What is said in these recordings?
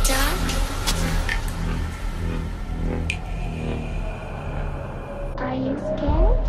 dark? Are you scared?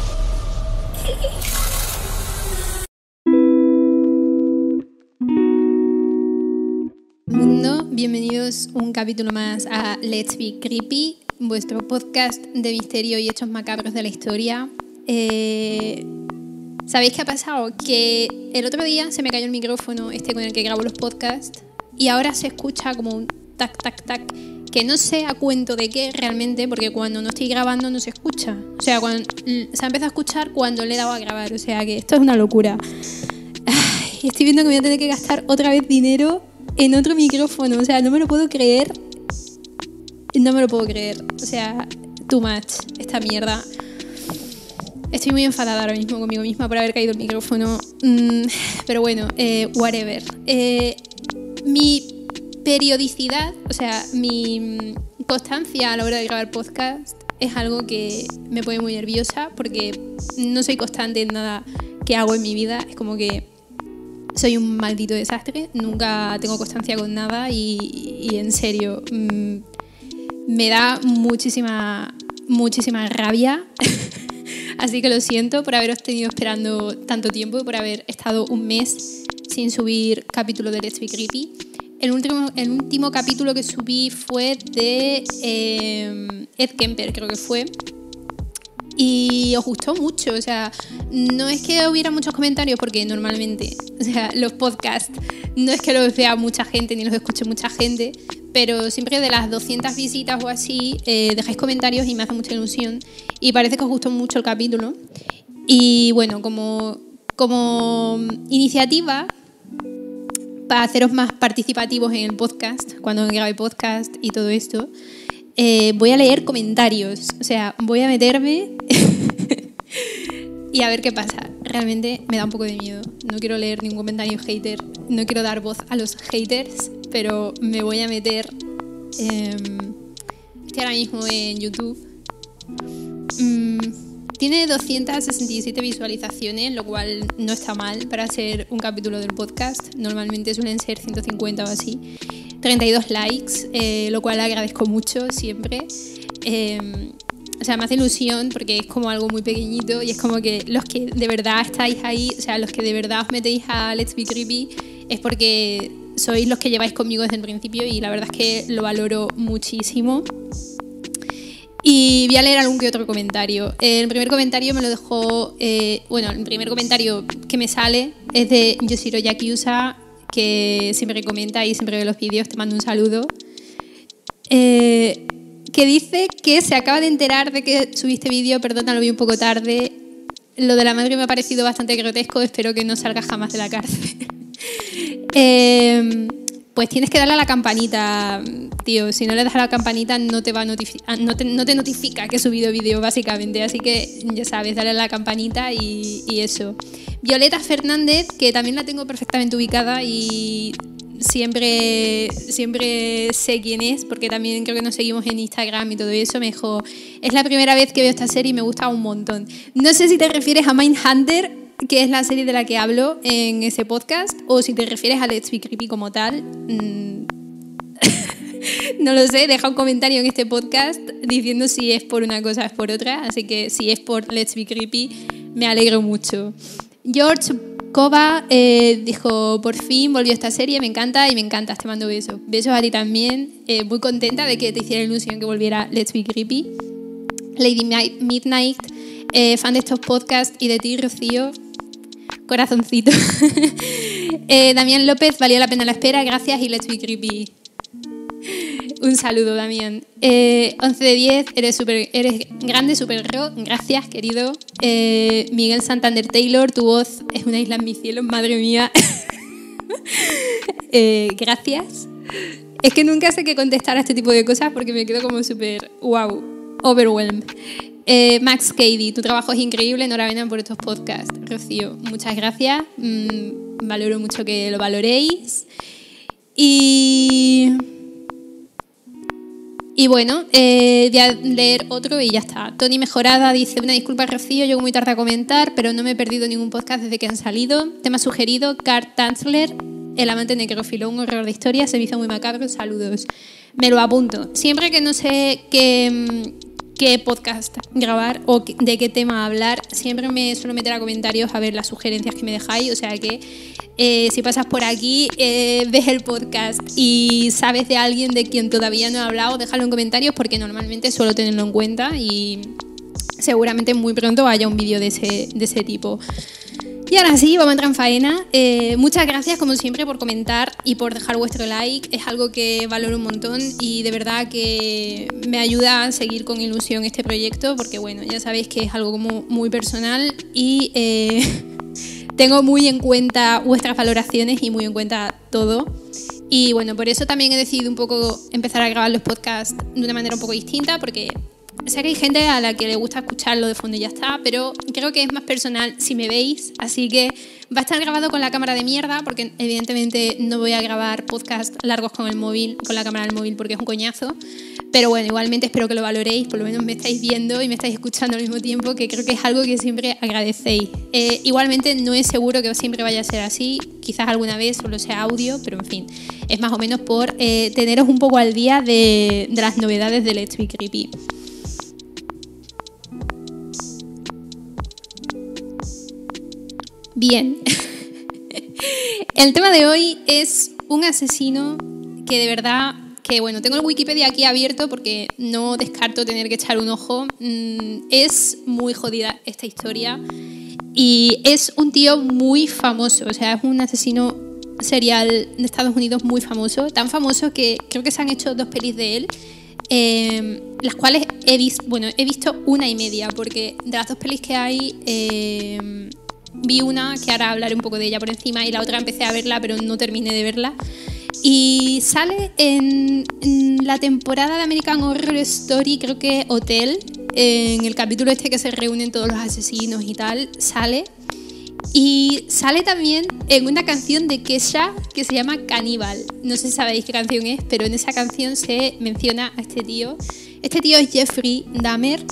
Mundo, bienvenidos un capítulo más a Let's Be Creepy, vuestro podcast de misterio y hechos macabros de la historia. ¿Sabéis qué ha pasado? Que el otro día se me cayó el micrófono con el que grabo los podcasts y ahora se escucha como un tac, tac, tac, que no sé a cuento de qué realmente, porque cuando no estoy grabando no se escucha. O sea, se ha empezado a escuchar cuando le he dado a grabar, o sea que esto es una locura. Ay, estoy viendo que voy a tener que gastar otra vez dinero en otro micrófono, o sea, no me lo puedo creer. No me lo puedo creer, o sea, too much, esta mierda. Estoy muy enfadada ahora mismo conmigo misma por haber caído el micrófono. Pero bueno, whatever. Mi periodicidad, o sea, mi constancia a la hora de grabar podcast es algo que me pone muy nerviosa porque no soy constante en nada que hago en mi vida. Es como que soy un maldito desastre, nunca tengo constancia con nada y en serio, me da muchísima rabia. Así que lo siento por haberos tenido esperando tanto tiempo y por haber estado un mes sin subir capítulo de Let's Be Creepy. El último capítulo que subí fue de Ed Kemper, creo que fue. Y os gustó mucho, o sea, no es que hubiera muchos comentarios porque normalmente, o sea, los podcasts no es que los vea mucha gente ni los escuche mucha gente, pero siempre de las 200 visitas o así dejáis comentarios y me hace mucha ilusión y parece que os gustó mucho el capítulo. Y bueno, como iniciativa para haceros más participativos en el podcast, cuando grabe podcast y todo esto, voy a leer comentarios, o sea, voy a meterme y a ver qué pasa. Realmente me da un poco de miedo, no quiero leer ningún comentario hater, no quiero dar voz a los haters, pero me voy a meter. Estoy ahora mismo en YouTube. Tiene 267 visualizaciones, lo cual no está mal para ser un capítulo del podcast. Normalmente suelen ser 150 o así. 32 likes, lo cual agradezco mucho siempre. O sea, me hace ilusión porque es como algo muy pequeñito y es como que los que de verdad estáis ahí, o sea, los que de verdad os metéis a Let's Be Creepy es porque sois los que lleváis conmigo desde el principio y la verdad es que lo valoro muchísimo. Y voy a leer algún que otro comentario. El primer comentario me lo dejó... el primer comentario que me sale es de Yoshiro Yakiusa, que siempre comenta y siempre ve los vídeos. Te mando un saludo. Que dice que se acaba de enterar de que subiste vídeo. Perdona, lo vi un poco tarde. Lo de la madre me ha parecido bastante grotesco. Espero que no salgas jamás de la cárcel. Pues tienes que darle a la campanita, tío. Si no le das a la campanita no te va a notificar, no te notifica que he subido vídeo, básicamente. Así que ya sabes, dale a la campanita y eso. Violeta Fernández, que también la tengo perfectamente ubicada y siempre sé quién es, porque también creo que nos seguimos en Instagram y todo eso. Me dijo, es la primera vez que veo esta serie y me gusta un montón. No sé si te refieres a Mindhunter, que es la serie de la que hablo en ese podcast, o si te refieres a Let's Be Creepy como tal. No lo sé, deja un comentario en este podcast diciendo si es por una cosa o es por otra, así que si es por Let's Be Creepy me alegro mucho. George Kova dijo, por fin volvió esta serie, me encanta y me encantas, te mando besos. Besos a ti también, muy contenta de que te hiciera ilusión que volviera Let's Be Creepy. Lady Midnight, fan de estos podcasts y de ti, Rocío, corazoncito. Damián López, valió la pena la espera, gracias y Let's Be Creepy. Un saludo, Damián. 11 de 10, eres grande, super ro, gracias, querido. Miguel Santander Taylor, tu voz es una isla en mi cielo, madre mía. Gracias. Es que nunca sé qué contestar a este tipo de cosas porque me quedo como súper, wow, overwhelmed. Max Cady, tu trabajo es increíble, enhorabuena por estos podcasts. Rocío, muchas gracias, valoro mucho que lo valoréis. Y bueno, voy a leer otro y ya está. Tony Mejorada dice, una disculpa, Rocío, llego muy tarde a comentar, pero no me he perdido ningún podcast desde que han salido. Tema sugerido, Carl Tanzler, El amante necrófilo, un horror de historia, se me hizo muy macabro, saludos. Me lo apunto. Siempre que no sé qué podcast grabar o de qué tema hablar, siempre me suelo meter a comentarios a ver las sugerencias que me dejáis, o sea que si pasas por aquí, ves el podcast y sabes de alguien de quien todavía no he hablado, déjalo en comentarios porque normalmente suelo tenerlo en cuenta y seguramente muy pronto haya un vídeo de ese tipo. Y ahora sí, vamos a entrar en faena. Muchas gracias, como siempre, por comentar y por dejar vuestro like. Es algo que valoro un montón y de verdad que me ayuda a seguir con ilusión este proyecto porque, bueno, ya sabéis que es algo como muy personal y tengo muy en cuenta vuestras valoraciones y muy en cuenta todo. Y, bueno, por eso también he decidido un poco empezar a grabar los podcasts de una manera un poco distinta porque sé que hay gente a la que le gusta escucharlo de fondo y ya está, pero creo que es más personal si me veis, así que va a estar grabado con la cámara de mierda porque evidentemente no voy a grabar podcasts largos con el móvil, con la cámara del móvil porque es un coñazo, pero bueno, igualmente espero que lo valoréis, por lo menos me estáis viendo y me estáis escuchando al mismo tiempo, que creo que es algo que siempre agradecéis. Igualmente no es seguro que siempre vaya a ser así, quizás alguna vez solo sea audio, pero en fin, es más o menos por teneros un poco al día de las novedades de Let's Be Creepy. Bien, el tema de hoy es un asesino que de verdad, que bueno, tengo el Wikipedia aquí abierto porque no descarto tener que echar un ojo. Es muy jodida esta historia y es un tío muy famoso, o sea, es un asesino serial de Estados Unidos muy famoso, tan famoso que creo que se han hecho 2 pelis de él. Las cuales he visto una y media porque de las 2 pelis que hay vi una que ahora hablaré un poco de ella por encima y la otra empecé a verla pero no terminé de verla y sale en la temporada de American Horror Story, creo que Hotel, en el capítulo este que se reúnen todos los asesinos y tal, sale y sale también en una canción de Kesha que se llama Cannibal. No sé si sabéis qué canción es, pero en esa canción se menciona a este tío es Jeffrey Dahmer.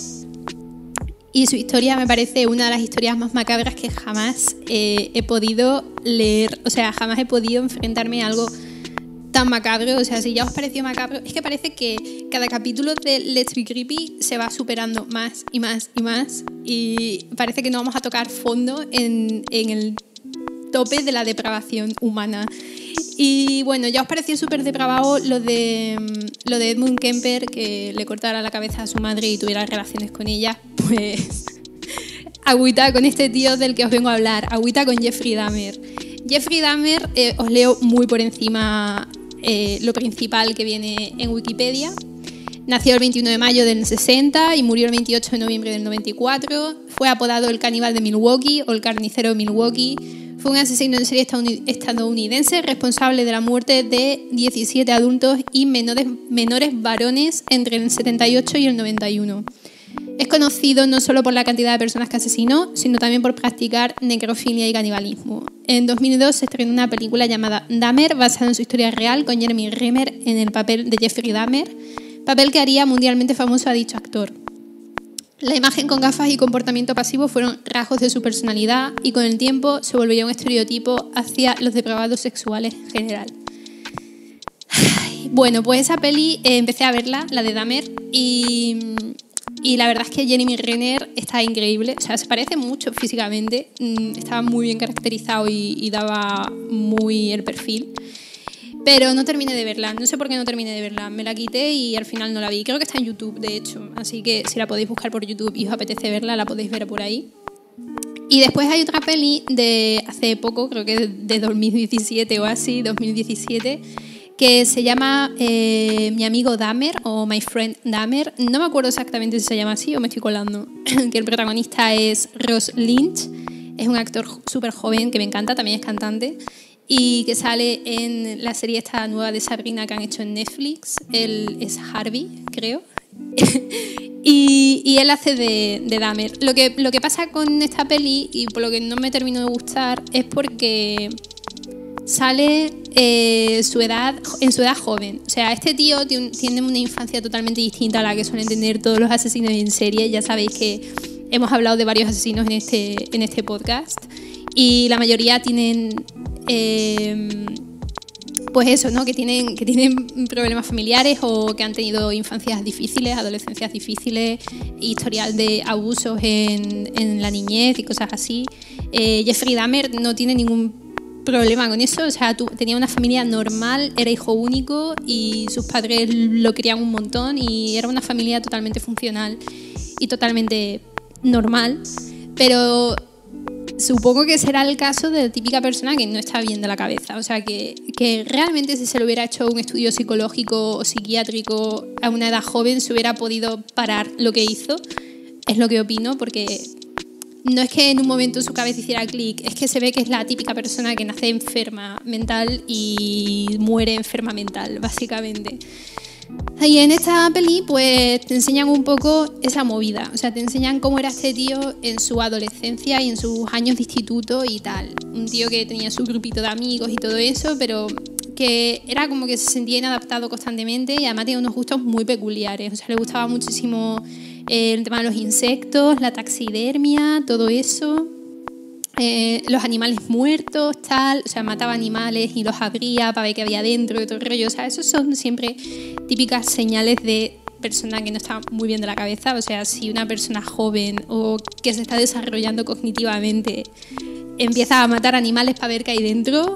Y su historia me parece una de las historias más macabras que jamás he podido leer. O sea, jamás he podido enfrentarme a algo tan macabro. O sea, si ya os pareció macabro, es que parece que cada capítulo de Let's Be Creepy se va superando más y más y más. Y parece que no vamos a tocar fondo en el tope de la depravación humana. Y bueno, ya os pareció súper depravado lo de Edmund Kemper, que le cortara la cabeza a su madre y tuviera relaciones con ella. Pues agüita con este tío del que os vengo a hablar, agüita con Jeffrey Dahmer. Jeffrey Dahmer, os leo muy por encima lo principal que viene en Wikipedia. Nació el 21 de mayo del 60 y murió el 28 de noviembre del 94. Fue apodado el caníbal de Milwaukee o el carnicero de Milwaukee. Fue un asesino en serie estadounidense responsable de la muerte de 17 adultos y menores varones entre el 78 y el 91. Es conocido no solo por la cantidad de personas que asesinó, sino también por practicar necrofilia y canibalismo. En 2002 se estrenó una película llamada Dahmer, basada en su historia real, con Jeremy Renner en el papel de Jeffrey Dahmer, papel que haría mundialmente famoso a dicho actor. La imagen con gafas y comportamiento pasivo fueron rasgos de su personalidad y con el tiempo se volvió un estereotipo hacia los depravados sexuales en general. Bueno, pues esa peli empecé a verla, la de Dahmer, y la verdad es que Jeremy Renner está increíble, o sea, se parece mucho físicamente, estaba muy bien caracterizado y daba muy el perfil. Pero no terminé de verla, no sé por qué no terminé de verla, me la quité y al final no la vi. Creo que está en YouTube, de hecho, así que si la podéis buscar por YouTube y os apetece verla, la podéis ver por ahí. Y después hay otra peli de hace poco, creo que de 2017 o así, 2017, que se llama Mi amigo Dahmer o My Friend Dahmer. No me acuerdo exactamente si se llama así o me estoy colando. Que el protagonista es Ross Lynch, es un actor súper joven que me encanta, también es cantante. Y que sale en la serie esta nueva de Sabrina que han hecho en Netflix. Él es Harvey, creo. y él hace de Dahmer. Lo que pasa con esta peli, y por lo que no me terminó de gustar, es porque sale en su edad joven. O sea, este tío tiene una infancia totalmente distinta a la que suelen tener todos los asesinos en serie. Ya sabéis que hemos hablado de varios asesinos en este podcast. Y la mayoría tienen pues eso, ¿no? Que tienen problemas familiares o que han tenido infancias difíciles, adolescencias difíciles, historial de abusos en la niñez y cosas así. Jeffrey Dahmer no tiene ningún problema con eso, o sea, tenía una familia normal, era hijo único y sus padres lo querían un montón y era una familia totalmente funcional y totalmente normal, pero supongo que será el caso de la típica persona que no está bien de la cabeza, o sea, que realmente si se le hubiera hecho un estudio psicológico o psiquiátrico a una edad joven se hubiera podido parar lo que hizo, es lo que opino, porque no es que en un momento su cabeza hiciera clic, es que se ve que es la típica persona que nace enferma mental y muere enferma mental, básicamente. Y en esta peli pues te enseñan un poco esa movida, o sea, te enseñan cómo era este tío en su adolescencia y en sus años de instituto y tal. Un tío que tenía su grupito de amigos y todo eso, pero que era como que se sentía inadaptado constantemente y además tenía unos gustos muy peculiares, o sea, le gustaba muchísimo el tema de los insectos, la taxidermia, todo eso, los animales muertos, tal, o sea, mataba animales y los abría para ver qué había dentro y todo el rollo, o sea, esos son siempre típicas señales de persona que no está muy bien de la cabeza, o sea, si una persona joven o que se está desarrollando cognitivamente empieza a matar animales para ver qué hay dentro,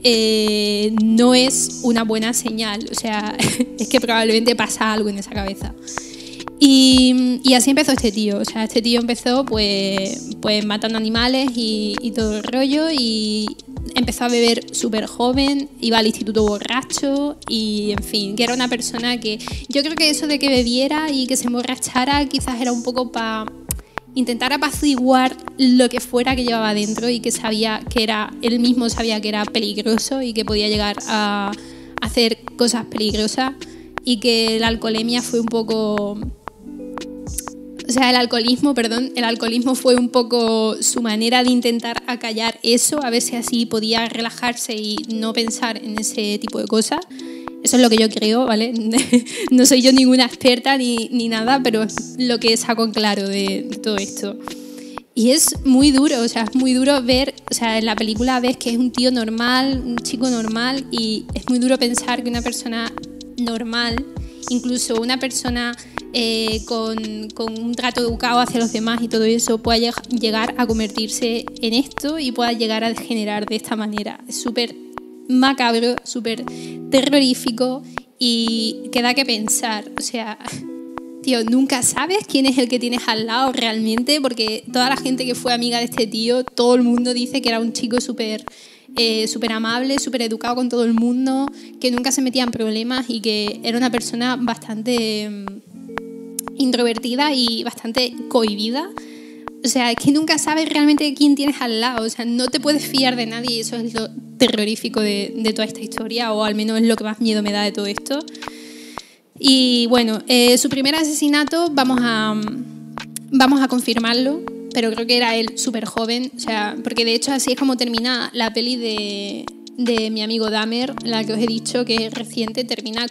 no es una buena señal, o sea, es que probablemente pasa algo en esa cabeza. Y así empezó este tío, o sea, este tío empezó pues matando animales y todo el rollo y empezó a beber súper joven, iba al instituto borracho y en fin, que era una persona que yo creo que eso de que bebiera y que se emborrachara quizás era un poco para intentar apaciguar lo que fuera que llevaba dentro y que sabía que él mismo sabía que era peligroso y que podía llegar a hacer cosas peligrosas y que la alcoholemia fue un poco... O sea, el alcoholismo fue un poco su manera de intentar acallar eso, a ver si así podía relajarse y no pensar en ese tipo de cosas. Eso es lo que yo creo, ¿vale? No soy yo ninguna experta ni nada, pero es lo que saco en claro de todo esto. Y es muy duro, o sea, es muy duro ver, o sea, en la película ves que es un tío normal, un chico normal, y es muy duro pensar que una persona normal, incluso una persona con un trato educado hacia los demás y todo eso, pueda llegar a convertirse en esto y pueda llegar a degenerar de esta manera. Es súper macabro, súper terrorífico y que da que pensar, o sea... Tío, nunca sabes quién es el que tienes al lado realmente, porque toda la gente que fue amiga de este tío, todo el mundo dice que era un chico súper amable, súper educado con todo el mundo, que nunca se metía en problemas y que era una persona bastante introvertida y bastante cohibida. O sea, es que nunca sabes realmente quién tienes al lado, o sea, no te puedes fiar de nadie y eso es lo terrorífico de toda esta historia, o al menos es lo que más miedo me da de todo esto. Y bueno, su primer asesinato vamos a confirmarlo, pero creo que era él súper joven, o sea, porque de hecho así es como termina la peli de mi amigo Dahmer, la que os he dicho que es reciente, termina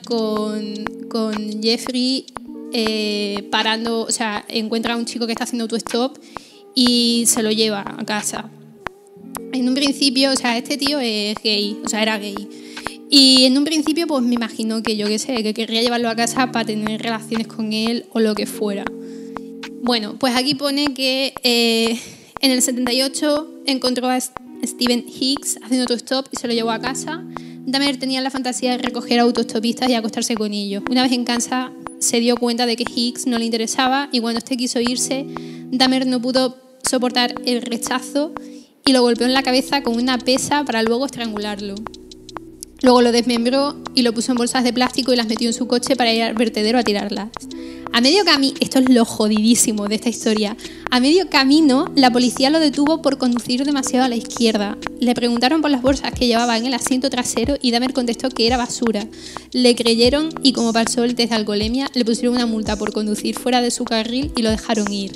con Jeffrey parando, o sea, encuentra a un chico que está haciendo autostop y se lo lleva a casa. En un principio, o sea, este tío es gay, o sea, era gay. Y en un principio pues me imagino que yo qué sé, que querría llevarlo a casa para tener relaciones con él o lo que fuera. Bueno, pues aquí pone que en el 78 encontró a Stephen Hicks haciendo autostop y se lo llevó a casa. Dahmer tenía la fantasía de recoger autostopistas y acostarse con ellos. Una vez en casa se dio cuenta de que Hicks no le interesaba y cuando este quiso irse, Dahmer no pudo soportar el rechazo y lo golpeó en la cabeza con una pesa para luego estrangularlo. Luego lo desmembró y lo puso en bolsas de plástico y las metió en su coche para ir al vertedero a tirarlas. A medio camino, esto es lo jodidísimo de esta historia, a medio camino la policía lo detuvo por conducir demasiado a la izquierda. Le preguntaron por las bolsas que llevaba en el asiento trasero y Dahmer contestó que era basura. Le creyeron y como pasó el test de alcoholemia, le pusieron una multa por conducir fuera de su carril y lo dejaron ir.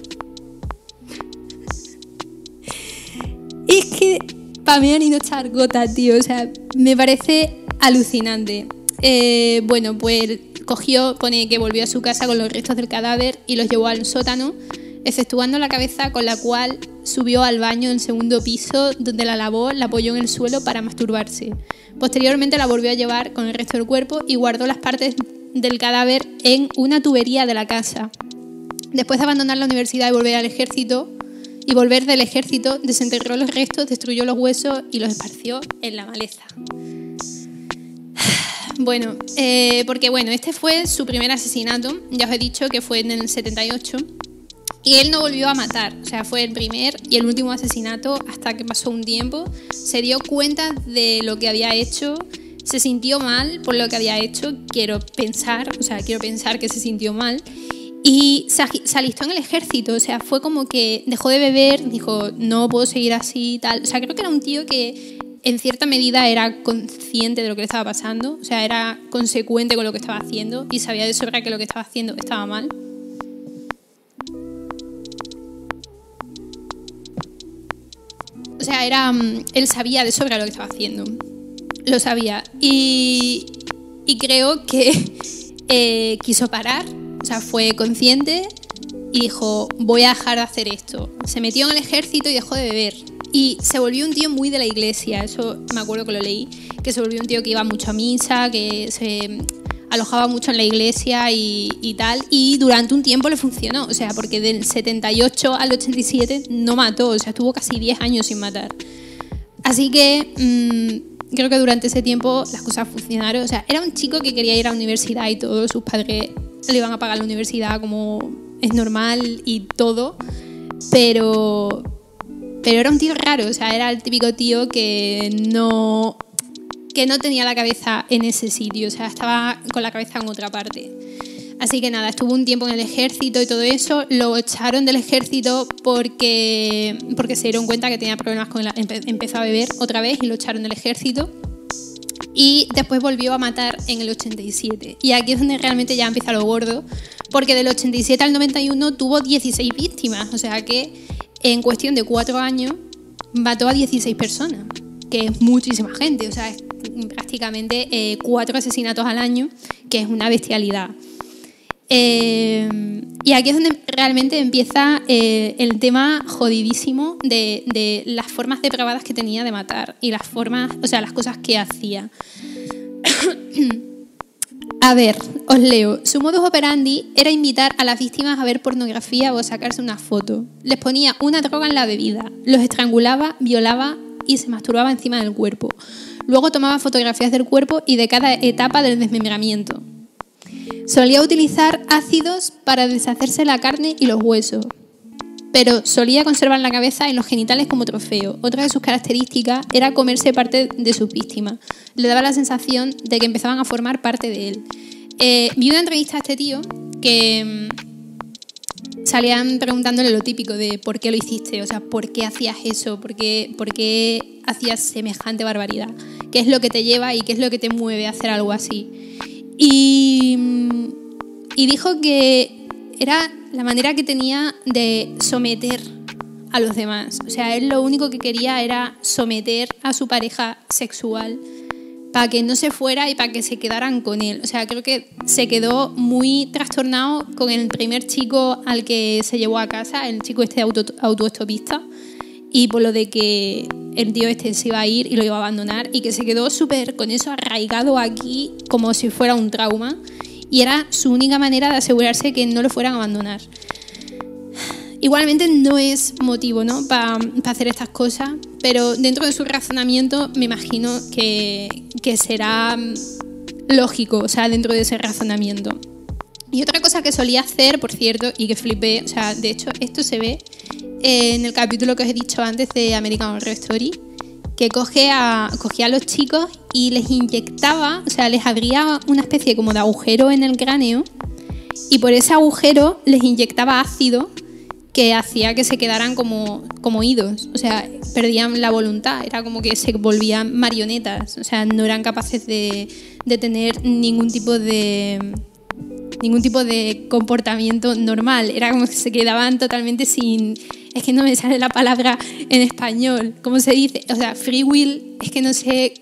Es que... para mí han ido echar gotas, tío. O sea, me parece alucinante. Bueno, pues pone que volvió a su casa con los restos del cadáver y los llevó al sótano, exceptuando la cabeza con la cual subió al baño del segundo piso, donde la lavó, la apoyó en el suelo para masturbarse. Posteriormente la volvió a llevar con el resto del cuerpo y guardó las partes del cadáver en una tubería de la casa. Después de abandonar la universidad y volver del ejército, desenterró los restos, destruyó los huesos y los esparció en la maleza. Bueno, porque este fue su primer asesinato. Ya os he dicho que fue en el 78. Y él no volvió a matar. O sea, fue el primer y el último asesinato hasta que pasó un tiempo. Se dio cuenta de lo que había hecho. Se sintió mal por lo que había hecho. Quiero pensar que se sintió mal. Y se alistó en el ejército. O sea, fue como que dejó de beber. Dijo, no puedo seguir así, tal. O sea, creo que era un tío que en cierta medida era consciente de lo que le estaba pasando. O sea, era consecuente con lo que estaba haciendo. Y sabía de sobra que lo que estaba haciendo estaba mal. O sea, él sabía de sobra lo que estaba haciendo. Lo sabía. Y creo que quiso parar. O sea, fue consciente y dijo, voy a dejar de hacer esto. Se metió en el ejército y dejó de beber. Y se volvió un tío muy de la iglesia. Eso me acuerdo que lo leí. Que se volvió un tío que iba mucho a misa, que se alojaba mucho en la iglesia y tal. Y durante un tiempo le funcionó. O sea, porque del 78 al 87 no mató. O sea, estuvo casi 10 años sin matar. Así que creo que durante ese tiempo las cosas funcionaron. O sea, era un chico que quería ir a la universidad y todo. Sus padres le iban a pagar la universidad como es normal y todo. Pero era un tío raro. O sea, era el típico tío que no tenía la cabeza en ese sitio. O sea, estaba con la cabeza en otra parte. Así que nada, estuvo un tiempo en el ejército y todo eso. Lo echaron del ejército porque se dieron cuenta que tenía problemas con empezó a beber otra vez y lo echaron del ejército. Y después volvió a matar en el 87. Y aquí es donde realmente ya empieza lo gordo, porque del 87 al 91 tuvo 16 víctimas. O sea que en cuestión de 4 años mató a 16 personas, que es muchísima gente. O sea, es prácticamente 4 asesinatos al año, que es una bestialidad. Y aquí es donde realmente empieza el tema jodidísimo de las formas depravadas que tenía de matar y las formas, o sea, las cosas que hacía. A ver, os leo. Su modus operandi era invitar a las víctimas a ver pornografía o a sacarse una foto. Les ponía una droga en la bebida, los estrangulaba, violaba y se masturbaba encima del cuerpo. Luego tomaba fotografías del cuerpo y de cada etapa del desmembramiento. Solía utilizar ácidos para deshacerse la carne y los huesos, pero solía conservar la cabeza y los genitales como trofeo. Otra de sus características era comerse parte de sus víctimas. Le daba la sensación de que empezaban a formar parte de él. Vi una entrevista a este tío que salían preguntándole lo típico de por qué lo hiciste, o sea, por qué hacías eso, por qué hacías semejante barbaridad, qué es lo que te lleva y qué es lo que te mueve a hacer algo así. Y dijo que era la manera que tenía de someter a los demás. O sea, él lo único que quería era someter a su pareja sexual para que no se fuera y para que se quedaran con él. O sea, creo que se quedó muy trastornado con el primer chico al que se llevó a casa, el chico este autoestopista, y por lo de que el tío este se iba a ir y lo iba a abandonar, y que se quedó súper con eso arraigado aquí como si fuera un trauma, y era su única manera de asegurarse que no lo fueran a abandonar. Igualmente no es motivo, ¿no?, para hacer estas cosas, pero dentro de su razonamiento me imagino que será lógico, o sea, dentro de ese razonamiento. Y otra cosa que solía hacer, por cierto, y que flipé, o sea, de hecho esto se ve en el capítulo que os he dicho antes de American Horror Story, que cogía a los chicos y les inyectaba, o sea, les abría una especie como de agujero en el cráneo, y por ese agujero les inyectaba ácido que hacía que se quedaran como idos, o sea, perdían la voluntad, era como que se volvían marionetas, o sea, no eran capaces de tener ningún tipo de comportamiento normal, era como que se quedaban totalmente sin... Es que no me sale la palabra en español, ¿cómo se dice? O sea, free will, es que no sé...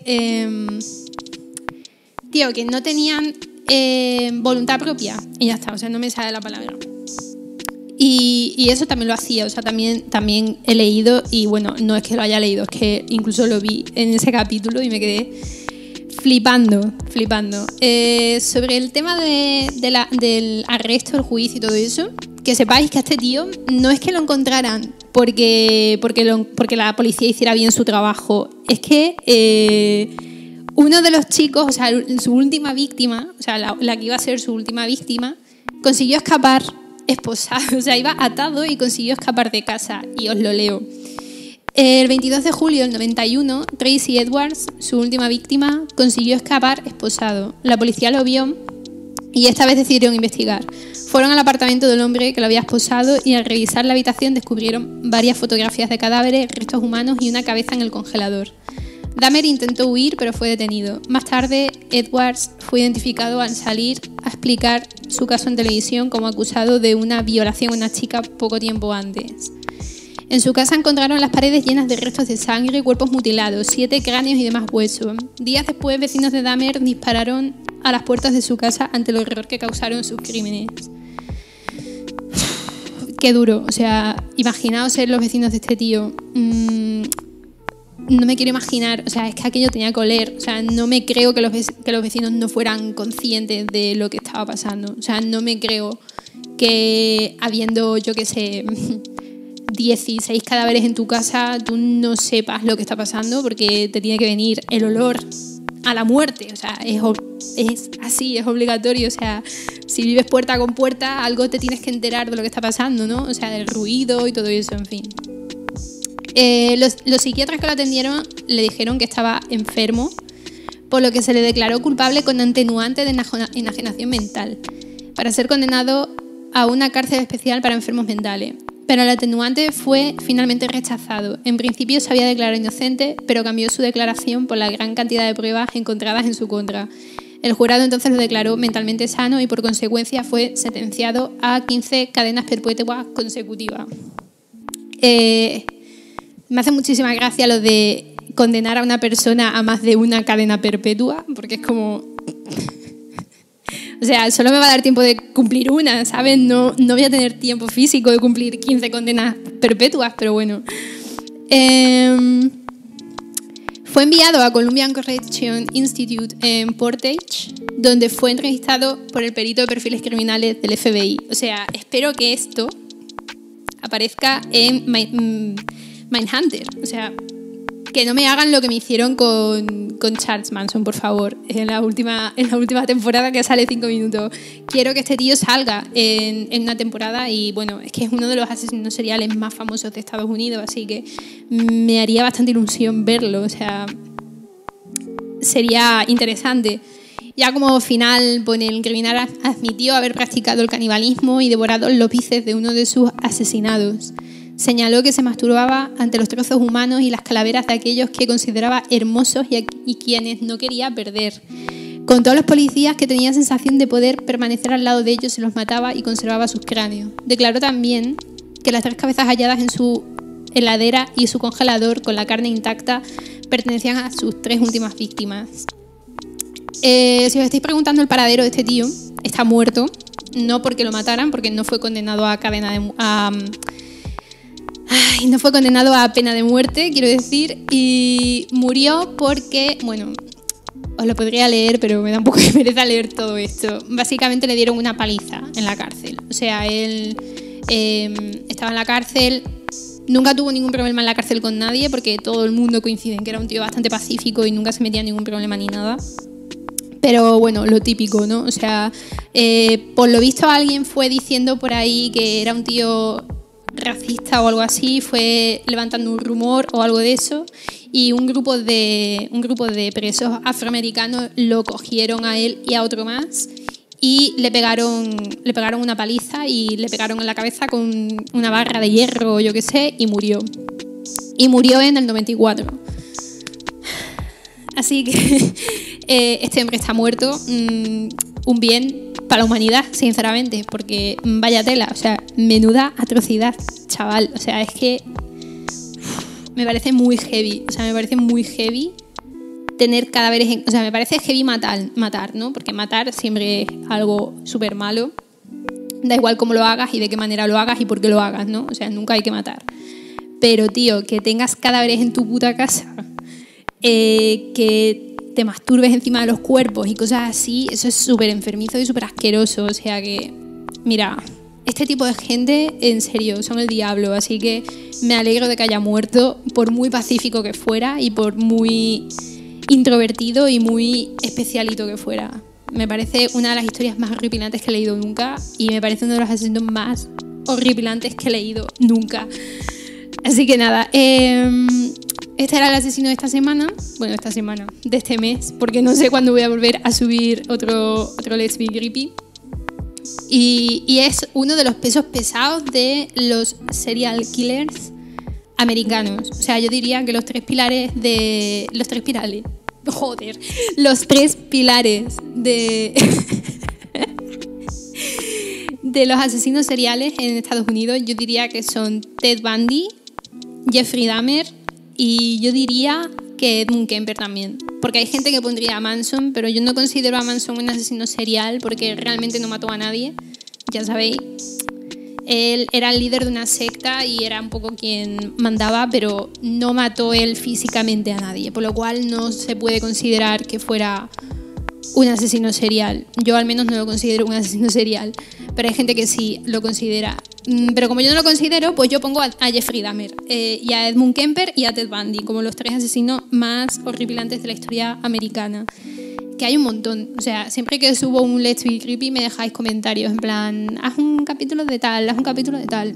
que no tenían voluntad propia, y ya está, o sea, no me sale la palabra. Y eso también lo hacía, o sea, también he leído, y bueno, no es que lo haya leído, es que incluso lo vi en ese capítulo y me quedé flipando. Sobre el tema del arresto, el juicio y todo eso, que sepáis que a este tío no es que lo encontraran porque la policía hiciera bien su trabajo, es que uno de los chicos, o sea, su última víctima, o sea, la que iba a ser su última víctima, consiguió escapar esposado, o sea, iba atado y consiguió escapar de casa, y os lo leo. El 22 de julio del 91, Tracy Edwards, su última víctima, consiguió escapar esposado. La policía lo vio y esta vez decidieron investigar. Fueron al apartamento del hombre que lo había esposado y al revisar la habitación descubrieron varias fotografías de cadáveres, restos humanos y una cabeza en el congelador. Dahmer intentó huir, pero fue detenido. Más tarde, Edwards fue identificado al salir a explicar su caso en televisión como acusado de una violación a una chica poco tiempo antes. En su casa encontraron las paredes llenas de restos de sangre, cuerpos mutilados, 7 cráneos y demás huesos. Días después, vecinos de Dahmer dispararon a las puertas de su casa ante el horror que causaron sus crímenes. Qué duro, o sea, imaginaos ser los vecinos de este tío. No me quiero imaginar, o sea, es que aquello tenía que oler, o sea, no me creo que los vecinos no fueran conscientes de lo que estaba pasando, o sea, no me creo que habiendo, yo qué sé, 16 cadáveres en tu casa, tú no sepas lo que está pasando porque te tiene que venir el olor a la muerte, o sea, es así, es obligatorio, o sea, si vives puerta con puerta, algo te tienes que enterar de lo que está pasando, ¿no? O sea, del ruido y todo eso, en fin. Los psiquiatras que lo atendieron le dijeron que estaba enfermo, por lo que se le declaró culpable con atenuante de enajenación mental, para ser condenado a una cárcel especial para enfermos mentales. Pero el atenuante fue finalmente rechazado. En principio se había declarado inocente, pero cambió su declaración por la gran cantidad de pruebas encontradas en su contra. El jurado entonces lo declaró mentalmente sano y por consecuencia fue sentenciado a 15 cadenas perpetuas consecutivas. Me hace muchísima gracia lo de condenar a una persona a más de una cadena perpetua, porque es como... O sea, solo me va a dar tiempo de cumplir una, ¿sabes? No voy a tener tiempo físico de cumplir 15 condenas perpetuas, pero bueno. Fue enviado a Columbian Correction Institute en Portage, donde fue entrevistado por el perito de perfiles criminales del FBI. O sea, espero que esto aparezca en Mindhunter. O sea, que no me hagan lo que me hicieron con Charles Manson, por favor, en la última temporada, que sale 5 minutos. Quiero que este tío salga en una temporada y, bueno, es que es uno de los asesinos seriales más famosos de Estados Unidos, así que me haría bastante ilusión verlo, o sea, sería interesante. Ya como final, pone: el criminal admitió haber practicado el canibalismo y devorado los bíceps de uno de sus asesinados. Señaló que se masturbaba ante los trozos humanos y las calaveras de aquellos que consideraba hermosos y quienes no quería perder. Contó a los policías que tenía sensación de poder permanecer al lado de ellos si los mataba y conservaba sus cráneos. Declaró también que las 3 cabezas halladas en su heladera y su congelador con la carne intacta pertenecían a sus 3 últimas víctimas. Si os estáis preguntando el paradero de este tío, está muerto, no porque lo mataran, porque no fue condenado a no fue condenado a pena de muerte, quiero decir, y murió porque, bueno, os lo podría leer, pero me da un poco de pereza leer todo esto. Básicamente le dieron una paliza en la cárcel. O sea, él estaba en la cárcel, nunca tuvo ningún problema en la cárcel con nadie, porque todo el mundo coincide en que era un tío bastante pacífico y nunca se metía en ningún problema ni nada. Pero bueno, lo típico, ¿no? O sea, por lo visto alguien fue diciendo por ahí que era un tío racista o algo así, fue levantando un rumor o algo de eso, y un grupo de presos afroamericanos lo cogieron a él y a otro más y le pegaron una paliza y le pegaron en la cabeza con una barra de hierro o yo qué sé, y murió en el 94. Así que este hombre está muerto, un bien para la humanidad, sinceramente, porque vaya tela, o sea, menuda atrocidad, chaval. O sea, es que me parece muy heavy, o sea, me parece muy heavy tener cadáveres, o sea, me parece heavy matar, ¿no? Porque matar siempre es algo súper malo. Da igual cómo lo hagas y de qué manera lo hagas y por qué lo hagas, ¿no? O sea, nunca hay que matar. Pero, tío, que tengas cadáveres en tu puta casa, que te masturbes encima de los cuerpos y cosas así, eso es súper enfermizo y súper asqueroso. O sea que, mira, este tipo de gente, en serio, son el diablo. Así que me alegro de que haya muerto, por muy pacífico que fuera y por muy introvertido y muy especialito que fuera. Me parece una de las historias más horripilantes que he leído nunca y me parece uno de los asesinos más horripilantes que he leído nunca. Así que nada, este era el asesino de esta semana, bueno, esta semana, de este mes, porque no sé cuándo voy a volver a subir otro Let's Be Creepy. Y es uno de los pesos pesados de los serial killers americanos. O sea, yo diría que los tres pilares de de los asesinos seriales en Estados Unidos, yo diría que son Ted Bundy, Jeffrey Dahmer y yo diría que Edmund Kemper también. Porque hay gente que pondría a Manson, pero yo no considero a Manson un asesino serial porque realmente no mató a nadie, ya sabéis. Él era el líder de una secta y era un poco quien mandaba, pero no mató él físicamente a nadie, por lo cual no se puede considerar que fuera un asesino serial. Yo al menos no lo considero un asesino serial, pero hay gente que sí lo considera. Pero como yo no lo considero, pues yo pongo a Jeffrey Dahmer y a Edmund Kemper y a Ted Bundy como los tres asesinos más horripilantes de la historia americana. Que hay un montón. O sea, siempre que subo un Let's Be Creepy me dejáis comentarios en plan, haz un capítulo de tal, haz un capítulo de tal.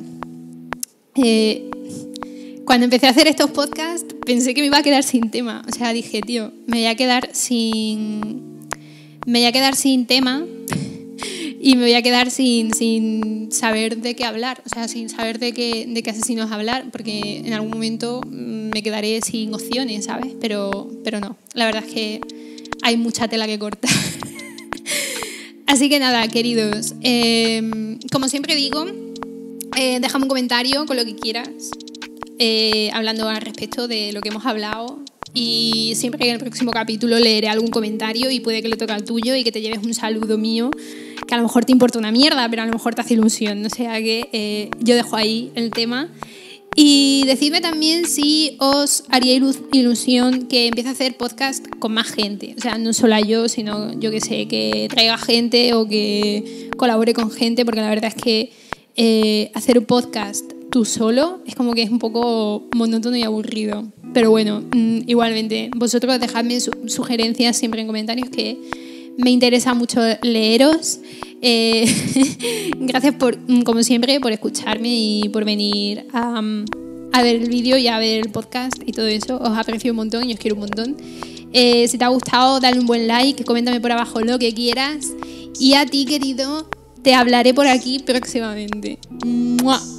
Cuando empecé a hacer estos podcasts pensé que me iba a quedar sin tema. O sea, dije, tío, me voy a quedar sin tema y me voy a quedar sin saber de qué hablar. O sea, sin saber de qué asesinos hablar, porque en algún momento me quedaré sin opciones, ¿sabes? Pero no, la verdad es que hay mucha tela que cortar. Así que nada, queridos, como siempre digo, déjame un comentario con lo que quieras, hablando al respecto de lo que hemos hablado, y siempre que en el próximo capítulo leeré algún comentario y puede que le toque al tuyo y que te lleves un saludo mío, que a lo mejor te importa una mierda, pero a lo mejor te hace ilusión. O sea que yo dejo ahí el tema. Y decidme también si os haría ilusión que empiece a hacer podcast con más gente. O sea, no solo yo, sino yo que sé, que traiga gente o que colabore con gente, porque la verdad es que hacer un podcast tú solo es como que es un poco monótono y aburrido. Pero bueno, igualmente, vosotros dejadme sugerencias siempre en comentarios, que me interesa mucho leeros. Gracias como siempre, por escucharme y por venir a ver el vídeo y a ver el podcast y todo eso. Os aprecio un montón y os quiero un montón. Si te ha gustado, dale un buen like, coméntame por abajo lo que quieras. Y a ti, querido, te hablaré por aquí próximamente. ¡Mua!